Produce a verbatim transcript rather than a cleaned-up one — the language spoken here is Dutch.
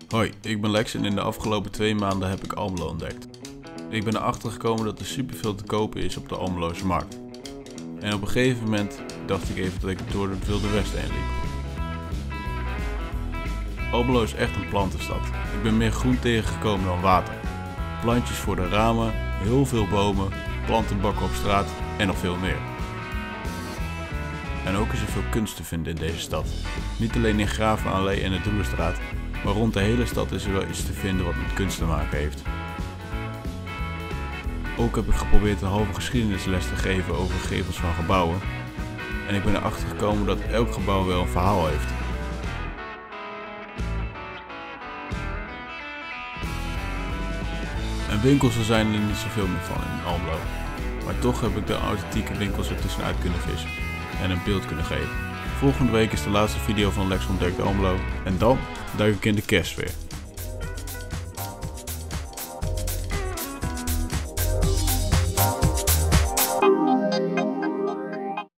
Hoi, ik ben Lex en in de afgelopen twee maanden heb ik Almelo ontdekt. Ik ben erachter gekomen dat er superveel te kopen is op de Almeloze markt. En op een gegeven moment dacht ik even dat ik door het Wilde Westen heen liep. Almelo is echt een plantenstad. Ik ben meer groen tegengekomen dan water. Plantjes voor de ramen, heel veel bomen, plantenbakken op straat en nog veel meer. En ook is er veel kunst te vinden in deze stad. Niet alleen in Gravenallee en de Doelenstraat, maar rond de hele stad is er wel iets te vinden wat met kunst te maken heeft. Ook heb ik geprobeerd een halve geschiedenisles te geven over gevels van gebouwen. En ik ben erachter gekomen dat elk gebouw wel een verhaal heeft. En winkels er zijn er niet zoveel meer van in Almelo. Maar toch heb ik de authentieke winkels er tussenuit kunnen vissen en een beeld kunnen geven. Volgende week is de laatste video van Lex ontdekt Almelo en dan duik ik in de kerstsfeer.